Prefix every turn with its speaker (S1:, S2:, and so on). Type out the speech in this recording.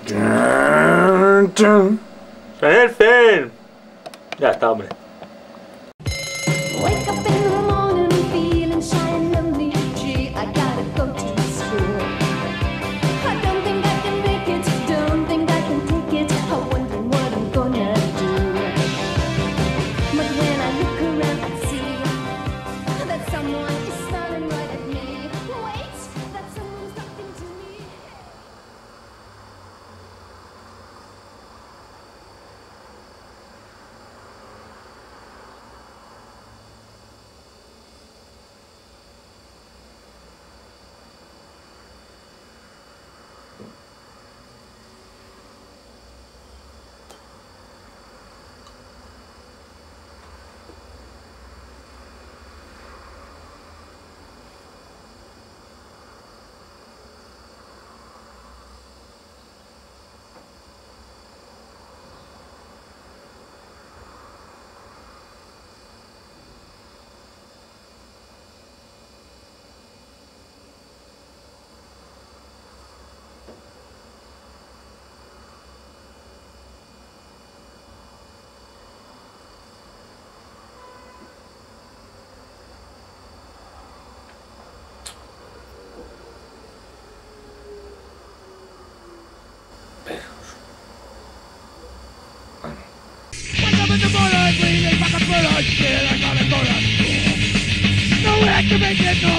S1: ¡Serfen! Ya está, hombre.
S2: Wake up in the morning feeling shy and lonely. Gee, I gotta go to school. I don't think I can make it, don't think I can take it. I'm wondering what I'm gonna do. But when I look around, I see that someone is staring right at me. Wait, that someone's talking to me.
S3: No way I can make it, no!